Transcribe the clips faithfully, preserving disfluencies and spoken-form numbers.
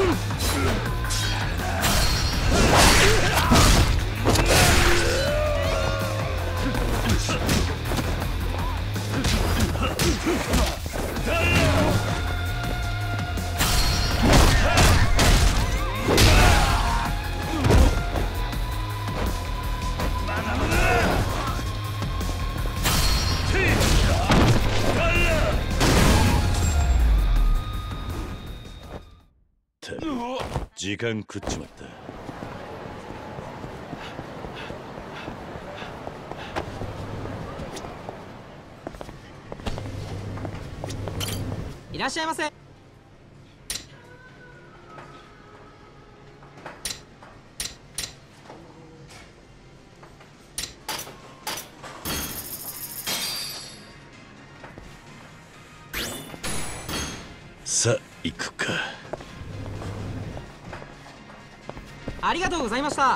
時間食っちまった。 いらっしゃいませ。 さあ行くか。 ありがとうございました。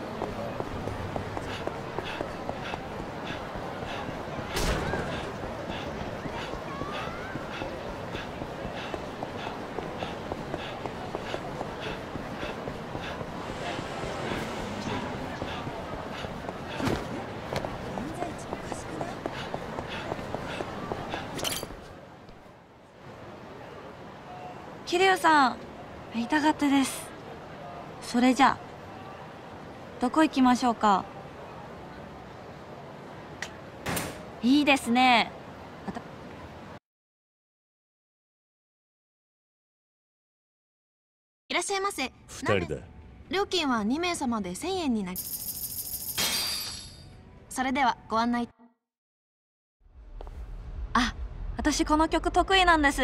桐生さん、会いたかったです。それじゃあどこ行きましょうか。いいですね。 いらっしゃいませ。 ふたりだ。 料金はにめいさまでせんえんになり。それではご案内。 あ、私この曲得意なんです。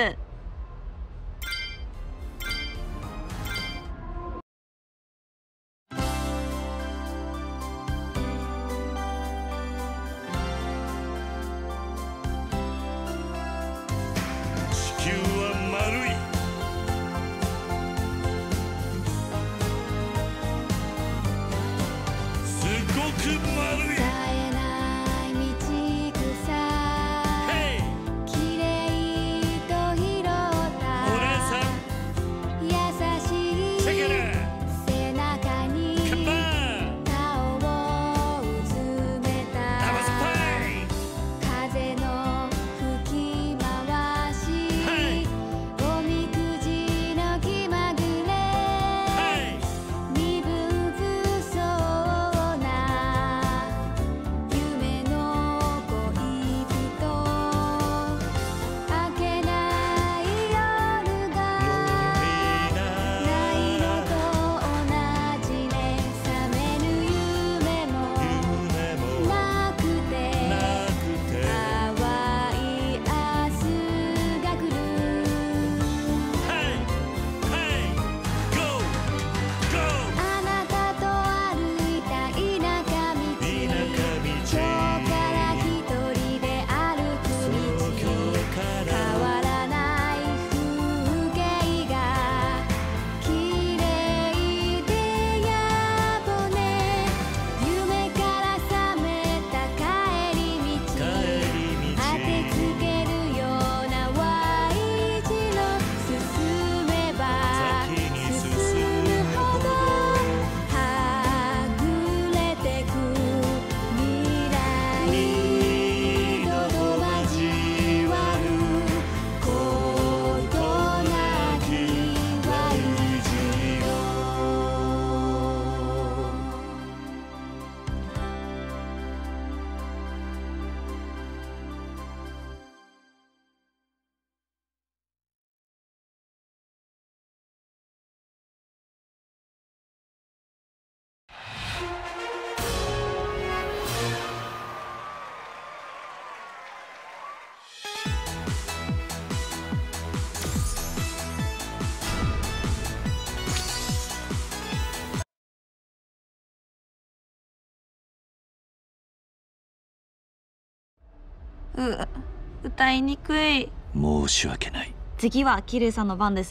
う、歌いにくい。 申し訳ない。 次は桐生さんの番です。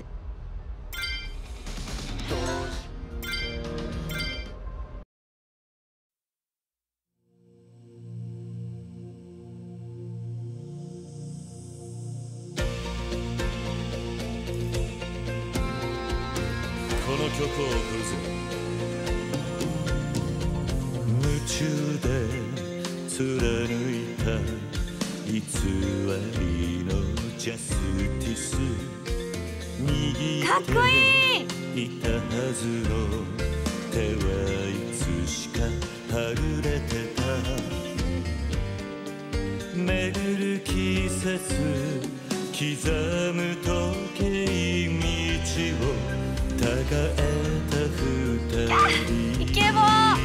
の曲を送るぜ。夢中で貫いた偽りのジャスティス、握ってかっこいい。 いたはずの手はいつしかはぐれてた。巡る季節刻む時計道をたがえた二人、 イケボ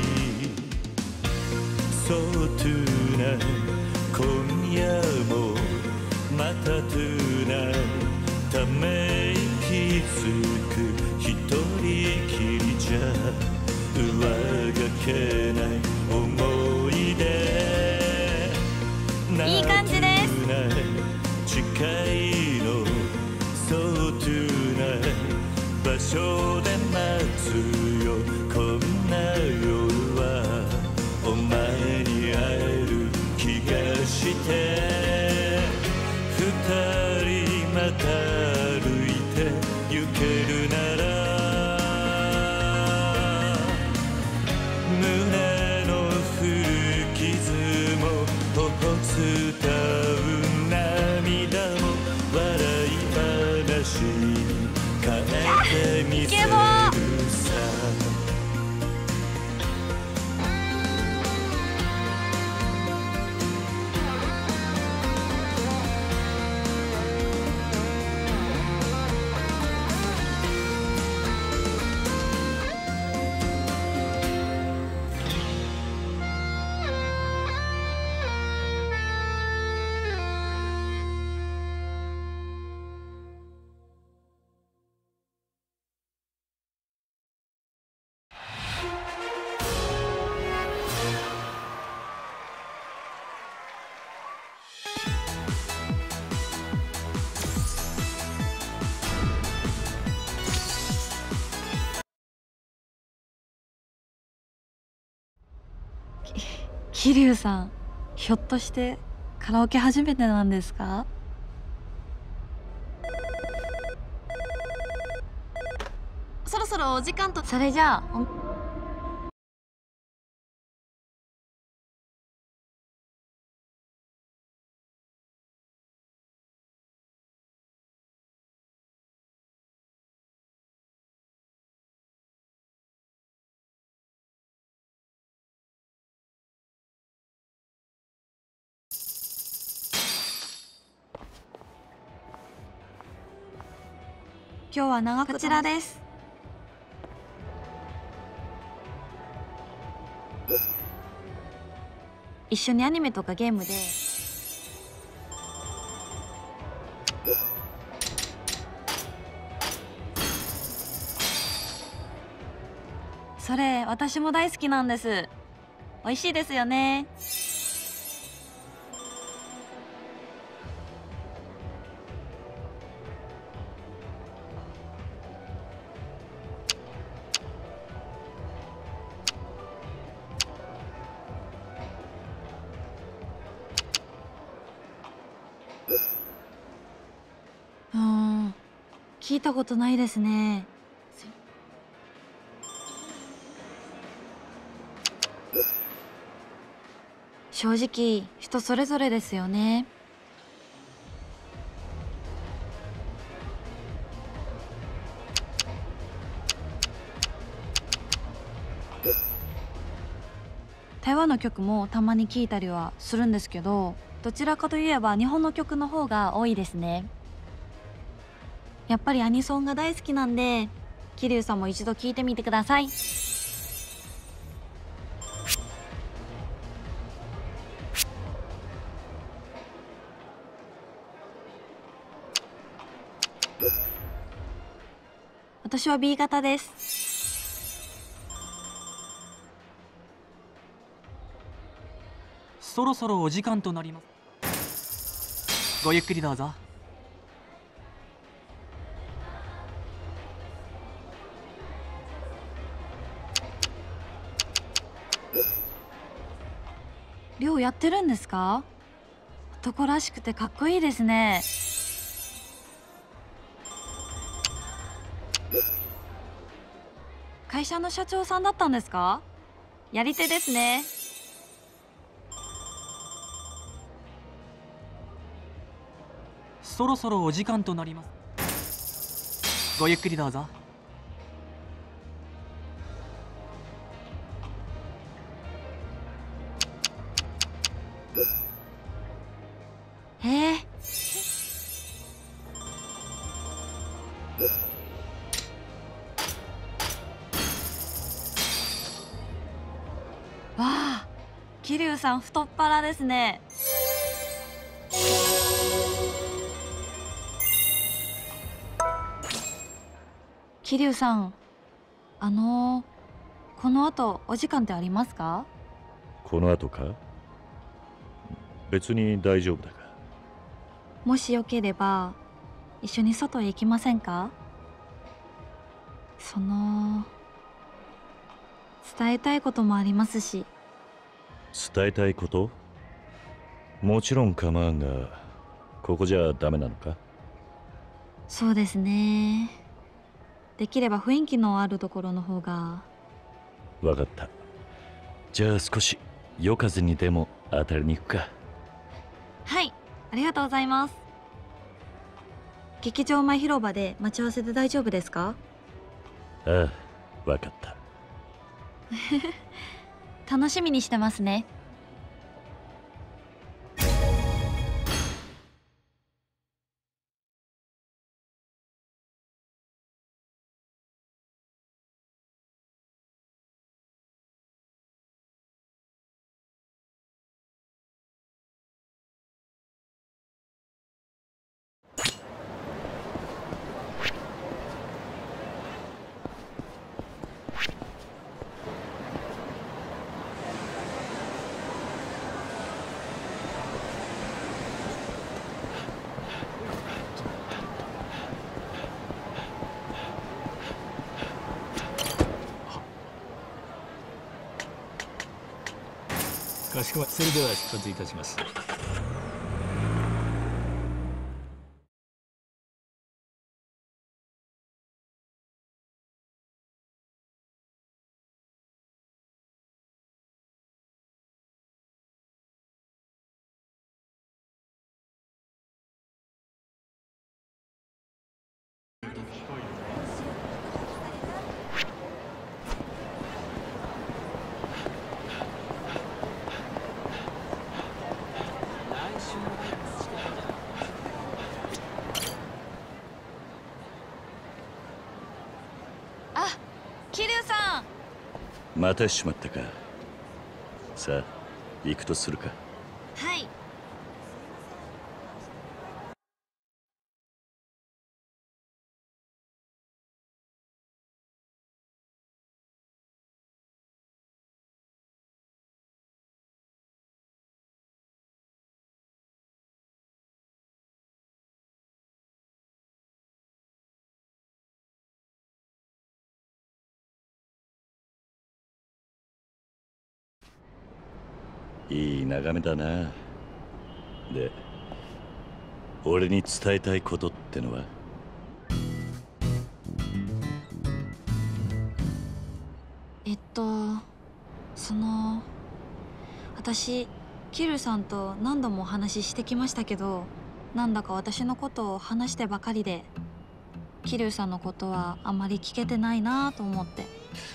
そうトゥーナイ今夜もまたトゥーナイため息つく一人きりじゃ上がけない思い出、 いい感じです。 近いのそうトゥーナイ場所で待つよ、こんな夜はお前に会える気がして、二人また歩いて行けるなら、胸の古傷も頬伝う涙も笑い話に変えてみせるさ。 桐生さん、ひょっとしてカラオケ初めてなんですか？ そろそろお時間と。 それじゃあお今日は長くこちらです。一緒にアニメとかゲームでそれ私も大好きなんです。美味しいですよね。うーん、聞いたことないですね。正直人それぞれですよね。台湾の曲もたまに聴いたりはするんですけど、どちらかといえば日本の曲の方が多いですね。やっぱりアニソンが大好きなんで、桐生さんも一度聴いてみてください。私は ビー 型です。 そろそろお時間となります。ごゆっくりどうぞ。 寮やってるんですか？男らしくてかっこいいですね。 会社の社長さんだったんですか？やり手ですね。 そろそろお時間となります。ごゆっくりどうぞ。 へえ。わあ、桐生さん太っ腹ですね。桐生さん、あのー、この後お時間ってありますか？ この後か？別に大丈夫だが。 もしよければ一緒に外へ行きませんか？その伝えたいこともありますし。 伝えたいこと？もちろん構わんが、ここじゃダメなのか？ そうですね。できれば雰囲気のあるところの方が。 わかった。じゃあ少し夜風にでも当たりに行くか。 はい、ありがとうございます。劇場前広場で待ち合わせで大丈夫ですか？ ああ、わかった。 楽しみにしてますね。 かしこまり、それでは出発いたします。 桐生さん。 またしまったか。さあ行くとするか。 はい。 いい眺めだな。で、俺に伝えたいことってのは？ えっとその私桐生さんと何度もお話ししてきましたけど、なんだか私のことを話してばかりで桐生さんのことはあまり聞けてないなと思って。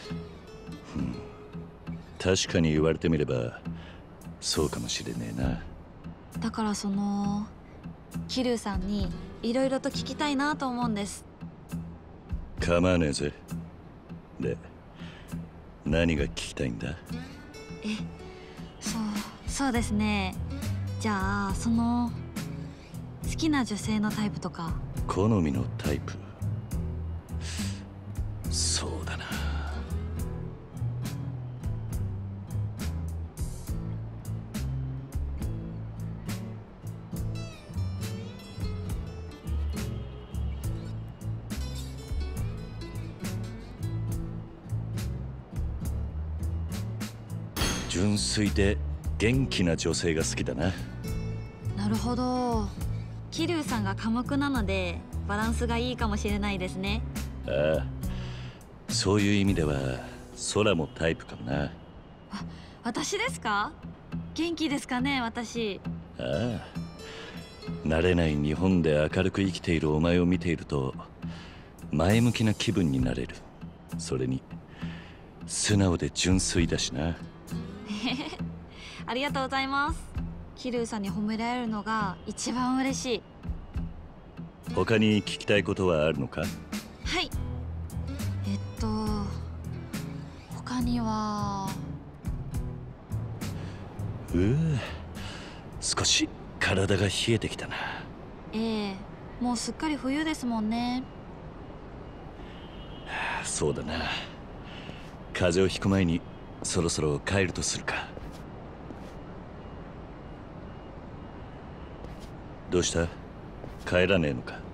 確かに言われてみればそうかもしれねえな。 だからその桐生さんにいろいろと聞きたいなと思うんです。 構わねえぜ。で、何が聞きたいんだ？ え、そうそうですね。じゃあその好きな女性のタイプとか。 好みのタイプ？そうだな。純粋で元気な女性が好きだな。 なるほど。桐生さんが寡黙なのでバランスがいいかもしれないですね。 ああ、 そういう意味では空もタイプかもな。 あ、私ですか？元気ですかね、私。 ああ、慣れない日本で明るく生きているお前を見ていると前向きな気分になれる。それに素直で純粋だしな。 ありがとうございます。桐生さんに褒められるのが一番嬉しい。 他に聞きたいことはあるのか？ はい。えっと他には。 うぅ、少し体が冷えてきたな。 ええ、もうすっかり冬ですもんね。 そうだな。風邪をひく前にそろそろ帰るとするか。どうした？帰らねえのか？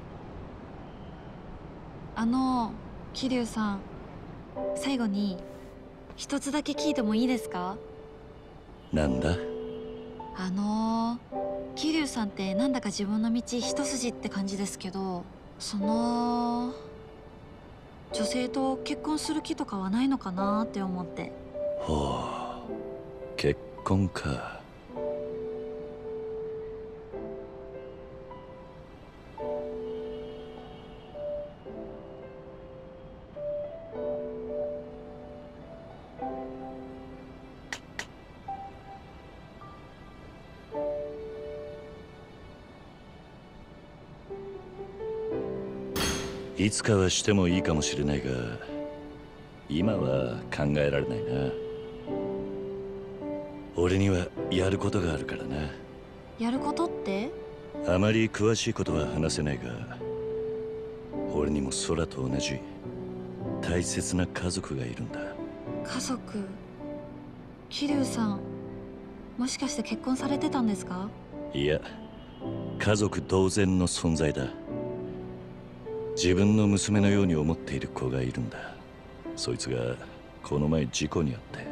あの桐生さん、最後に一つだけ聞いてもいいですか？ なんだ？ あの桐生さんってなんだか自分の道一筋って感じですけど、その女性と結婚する気とかはないのかなって思って。 ほう、結婚か。いつかはしてもいいかもしれないが、今は考えられないな。俺にはやることがあるからな。 やることって？ あまり詳しいことは話せないが、俺にも空と同じ大切な家族がいるんだ。 家族？桐生さん、もしかして結婚されてたんですか？ いや、家族同然の存在だ。自分の娘のように思っている子がいるんだ。そいつがこの前事故に遭って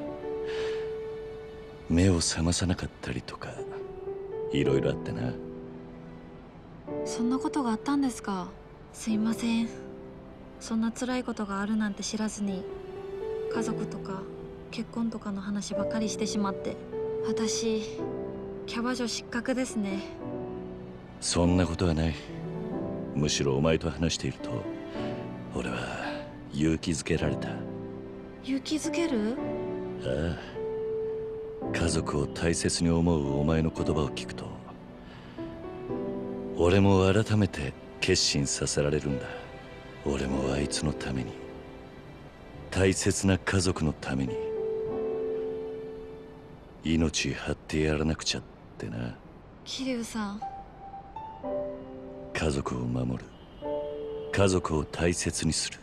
目を覚まさなかったりとか、いろいろあってな。 そんなことがあったんですか？すいません。そんな辛いことがあるなんて知らずに、家族とか結婚とかの話ばかりしてしまって。私キャバ嬢失格ですね。 そんなことはない。むしろお前と話していると俺は勇気づけられた。 勇気づける？ ああ、家族を大切に思うお前の言葉を聞くと俺も改めて決心させられるんだ。俺もあいつのために、大切な家族のために命張ってやらなくちゃってな。 桐生さん、 家族を守る、家族を大切にする、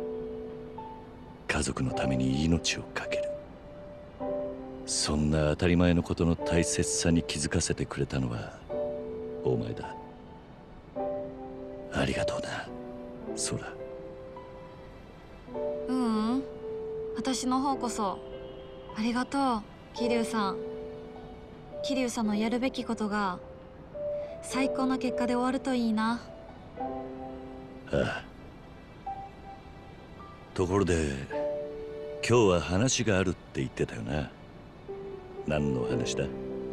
家族のために命を懸ける、そんな当たり前のことの大切さに気づかせてくれたのはお前だ。ありがとうな、空。 ううん、私の方こそありがとう、桐生さん。桐生さんのやるべきことが最高な結果で終わるといいな。 ああ。ところで今日は話があるって言ってたよな。何の話だ？ う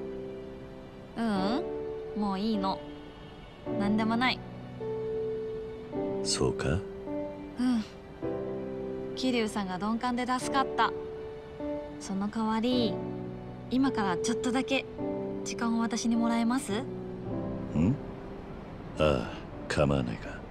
うん、もういいの。何でもない。 そうか？ うん。桐生さんが鈍感で助かった。その代わり今からちょっとだけ時間を私にもらえます？ ん？ああ、構わないが。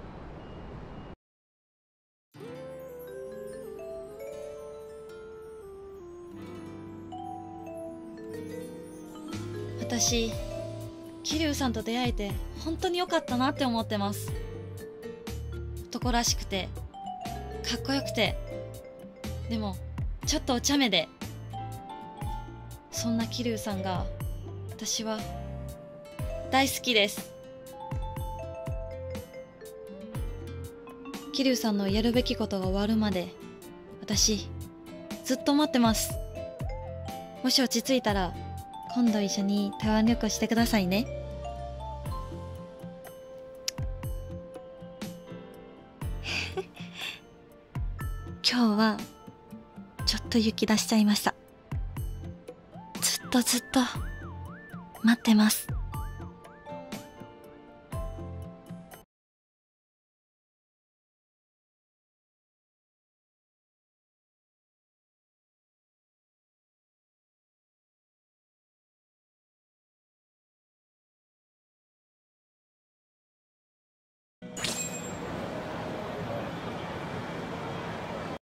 私、桐生さんと出会えて本当に良かったなって思ってます。男らしくてかっこよくて、でもちょっとお茶目で、そんな桐生さんが私は大好きです。桐生さんのやるべきことが終わるまで私ずっと待ってます。もし落ち着いたら今度一緒に台湾旅行してくださいね。 今日はちょっと雪出しちゃいました。ずっとずっと待ってます。